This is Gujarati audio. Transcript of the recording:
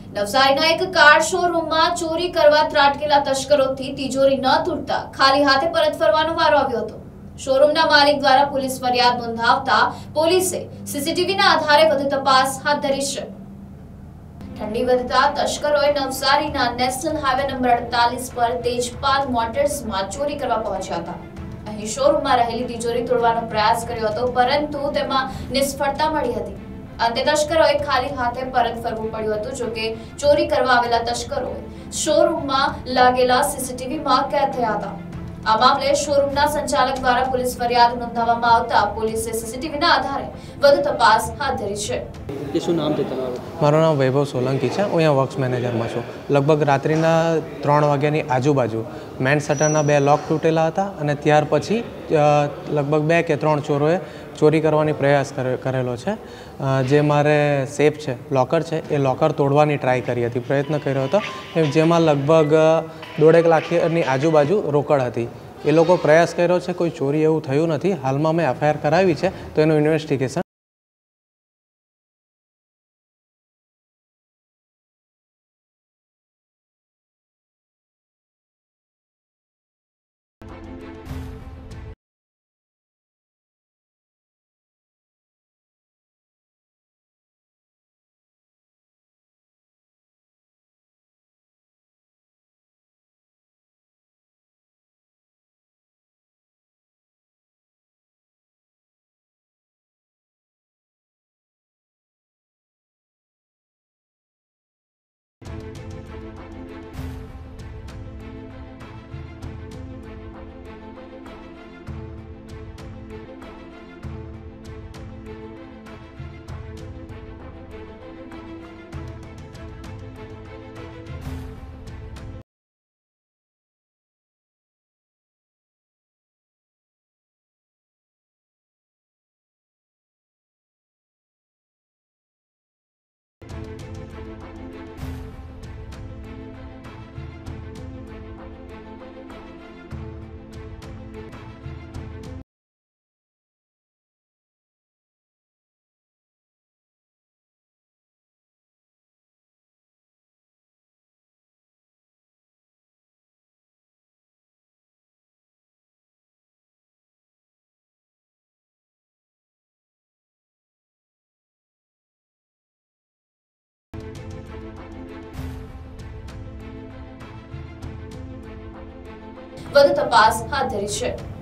નવસારીના એક કાર શોરૂમમાં ચોરી કરવા ત્રાટકેલા તસ્કરોથી તિજોરી ન તૂટતા ખાલી હાથે પરત ફરવાનો વારો આવ્યો હતો। શોરૂમના માલિક દ્વારા પોલીસ ફરિયાદ નોંધાવતા પોલીસે સીસીટીવીના આધારે વધુ તપાસ હાથ ધરી છે। ઠંડી વધતા તસ્કરોએ નવસારીના નેશનલ હાઈવે નંબર 48 પર તેજપાલ મોટર્સમાં ચોરી કરવા પહોંચ્યા હતા। અહીં શોરૂમમાં રહેલી તિજોરી તોડવાનો પ્રયાસ કર્યો હતો, પરંતુ તેમાં નિષ્ફળતા મળી હતી। અંતે તસ્કરોએ ખાલી હાથે પરત ફરવું પડ્યું હતું। જો કે ચોરી કરવા આવેલા તસ્કરોએ શોરૂમમાં લાગેલા સીસીટીવીમાં કેદ થયા હતા। આ મામલે શોરૂમના સંચાલક દ્વારા પોલીસ ફરિયાદ નોંધાવવામાં આવતા પોલીસે સીસીટીવીના આધારે વધુ તપાસ હાથ ધરી છે। શું નામ છે તમારું? મારું નામ વૈભવ સોલંકી છે। હું અહીંયા વર્ક્સ મેનેજરમાં છું। લગભગ રાત્રિના 3 વાગ્યાની આજુબાજુ મેન શટરના 2 લોક તૂટેલા હતા અને ત્યાર પછી લગભગ 2 કે 3 ચોરોએ ચોરી કરવાની પ્રયાસ કરેલો છે। જે મારે સેફ છે, લોકર છે, એ લોકર તોડવાની ટ્રાય કરી હતી, પ્રયત્ન કર્યો હતો, જેમાં લગભગ 1.5 લાખની આજુબાજુ રોકડ હતી। એ લોકો પ્રયાસ કર્યો છે, કોઈ ચોરી એવું થયું નથી। હાલમાં મેં એફઆઈઆર કરાવી છે, તો એનું ઇન્વેસ્ટિગેશન વધુ તપાસ હાથ ધરી છે।